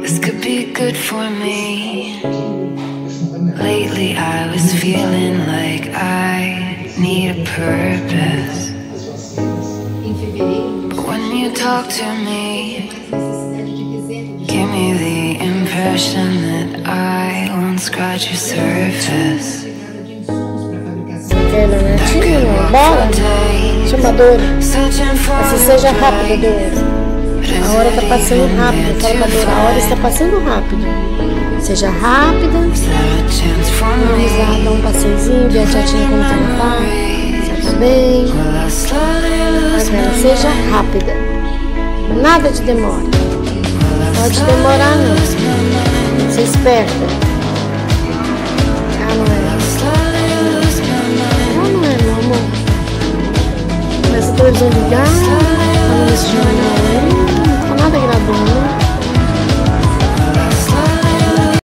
This could be good for me. Lately I was feeling like I need a purpose. But when you talk to me, give me the impression that I won't scratch your surface. Bora, chama Dora. Assim seja rápido, Dora. A hora tá passando rápido. Fala pra Dora, a hora está passando rápido. Seja rápida. Vamos lá dar um passeiozinho, ver a tiatinha como ela tá. Tá bem. Agora, seja rápida. Nada de demora. Pode demorar não. Você esperta. Ah, não é? Ah, não é, meu amor. Começa a televisão ligada. Tá no jornal. Não tá nada gravando.